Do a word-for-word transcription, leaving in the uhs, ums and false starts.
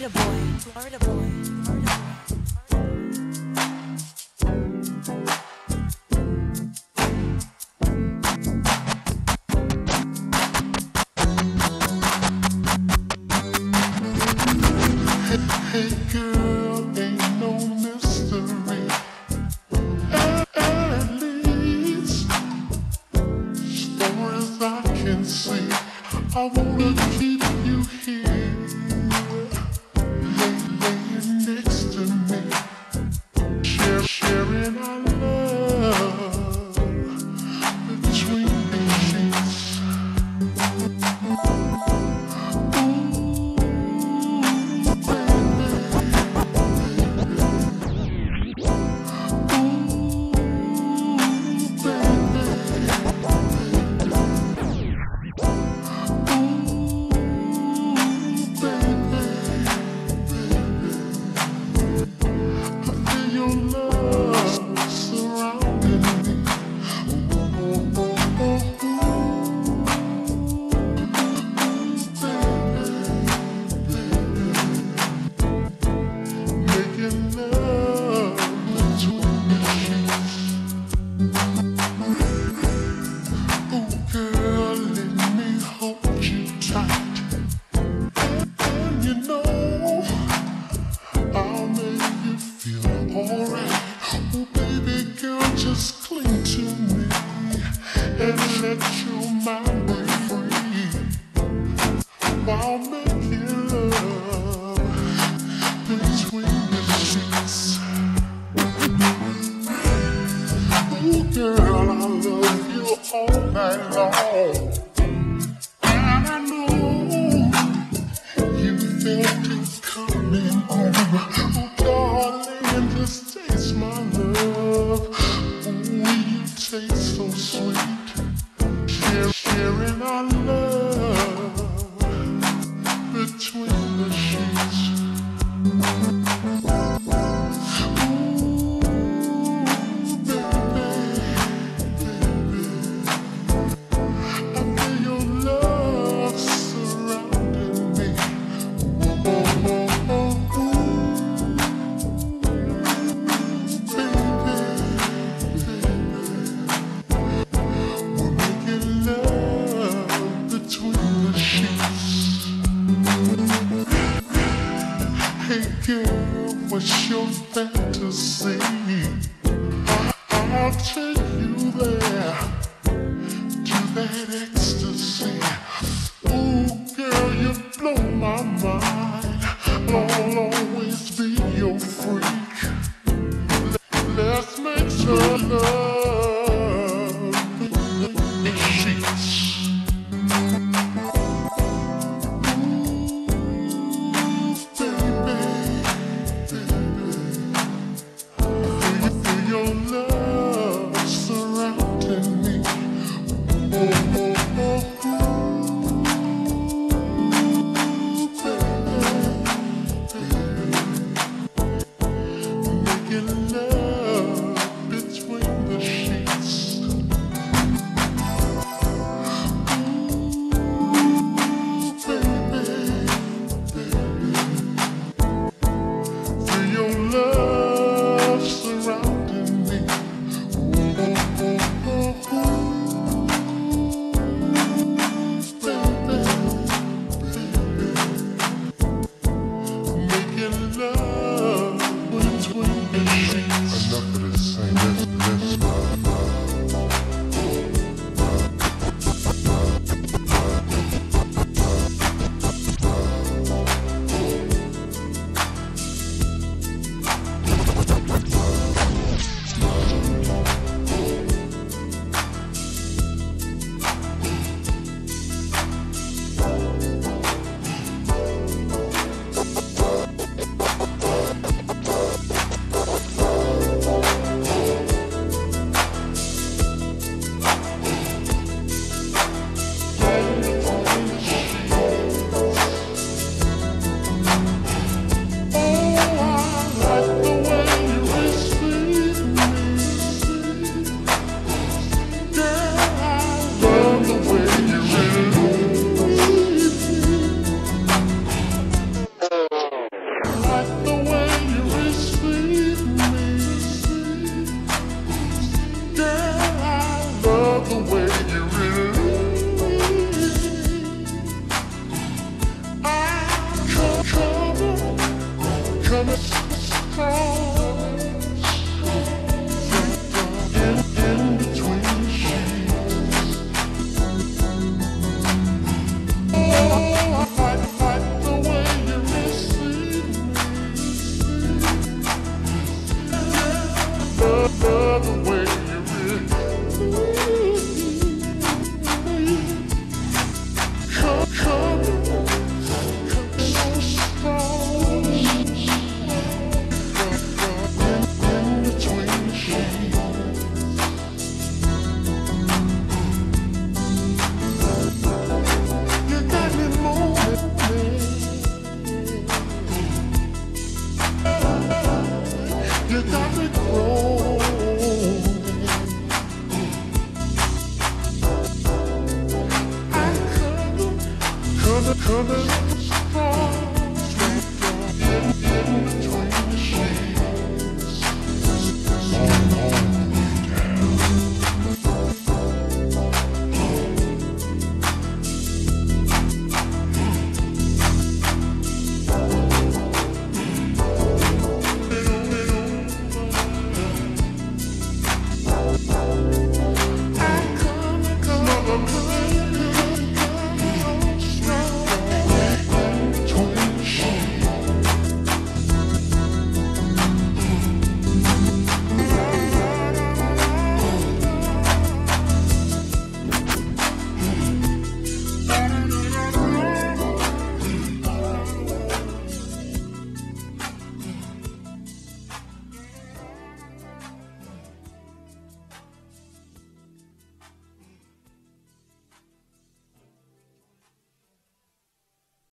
Florida boy, Florida boy, Florida Hey girl, ain't no mystery. At least, far as I can see, I wanna keep you here, lay- laying next to me, share, sharing our love between the sheets. Ooh, feel your love surrounding me. Oh, oh, oh, making love between the sheets. Oh, girl, let me hold you tight. And you know I'll make you feel alright. Oh, baby girl, just cling to me and let your mind be free while making love between the sheets. Oh, girl, I love you all night long. And I know you felt it coming on. Oh, darling, just taste my love. Oh, you taste so sweet. Share, sharing our love between the sheets. Ooh, baby, I feel your love surrounding me. Oh, oh, oh, we're making love between the sheets. Hey girl, what's your fantasy? I'll take you there to that ecstasy. Ooh, girl, you blow my mind. I'll always be your freak. Let's make some love in the sheets. Feel your love surrounding me. Oh, oh, oh, oh, baby. Tennessee.